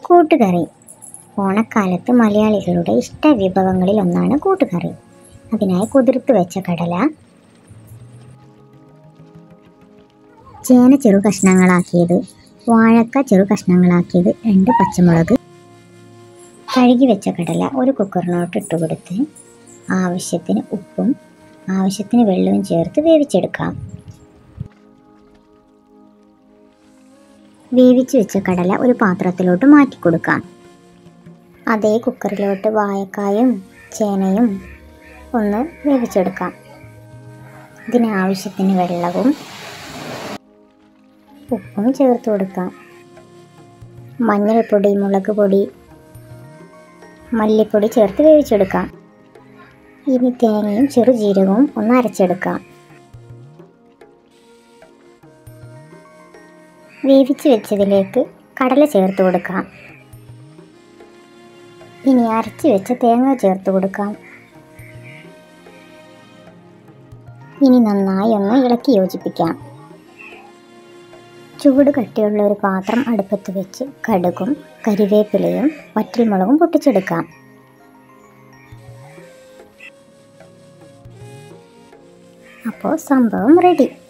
കൂട്ടുകറി. ഓണക്കാലത്ത് മലയാളികളുടെ ഇഷ്ട വിഭവങ്ങളിൽ ഒന്നാണ് കൂട്ടുകറി. അതിനായി കുതിർത്ത് വെച്ച കടല, ചേന ചെറു കഷ്ണങ്ങളാക്കിയത്, വാഴക്ക ചെറു കഷ്ണങ്ങളാക്കിയത്, 2 പച്ചമുളക്, കഴുകി വെച്ച കടല ഒരു കുക്കറിനോട്ട് ഇട്ട് കൊടുത്ത് ആവശ്യത്തിന് ഉപ്പും ആവശ്യത്തിന് വെള്ളവും ചേർത്ത് വേവിച്ചെടുക്കാം. വേവിച്ച് വെച്ച കടല ഒരു പാത്രത്തിലോട്ട് മാറ്റി കൊടുക്കാം. അതേ കുക്കറിലോട്ട് വാഴക്കായും ചേനയും ഒന്ന് വേവിച്ചെടുക്കാം. ഇതിനാവശ്യത്തിന് വെള്ളവും ഉപ്പും ചേർത്ത് കൊടുക്കാം. മഞ്ഞൾപ്പൊടി, മുളക് പൊടി, മല്ലിപ്പൊടി ചേർത്ത് വേവിച്ചെടുക്കാം. ഇനി തേങ്ങയും ചെറുജീരകവും ഒന്ന് അരച്ചെടുക്കാം. വേവിച്ച് വെച്ചതിലേക്ക് കടല ചേർത്ത് കൊടുക്കാം. ഇനി അരച്ച് വെച്ച തേങ്ങ ചേർത്ത് കൊടുക്കാം. ഇനി നന്നായി ഒന്ന് ഇളക്കി യോജിപ്പിക്കാം. ചൂട് കട്ടിയുള്ള ഒരു പാത്രം അടുപ്പത്ത് വെച്ച് കടുകും കരിവേപ്പിലയും വറ്റൽമുളകും പൊട്ടിച്ചെടുക്കാം. അപ്പോൾ സംഭവം റെഡി.